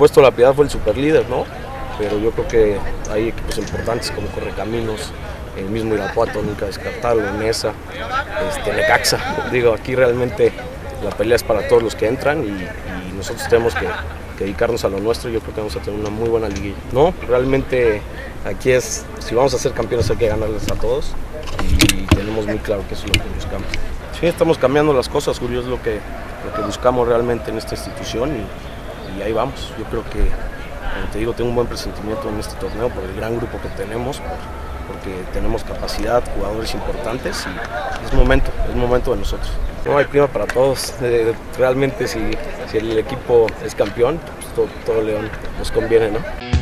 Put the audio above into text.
supuesto la Piedad fue el superlíder, ¿no? Pero yo creo que hay equipos importantes como Correcaminos, el mismo Irapuato, nunca descartarlo, Nesa, Necaxa. Digo, aquí realmente la pelea es para todos los que entran y nosotros tenemos que dedicarnos a lo nuestro. Yo creo que vamos a tener una muy buena liguilla. No, realmente aquí es, si vamos a ser campeones hay que ganarles a todos y tenemos muy claro que eso es lo que buscamos. Sí, estamos cambiando las cosas, Julio, es lo que buscamos realmente en esta institución y ahí vamos. Yo creo que, como te digo, tengo un buen presentimiento en este torneo por el gran grupo que tenemos, porque tenemos capacidad, jugadores importantes y es momento de nosotros. No hay prima para todos, realmente si el equipo es campeón, pues todo León nos conviene, ¿no?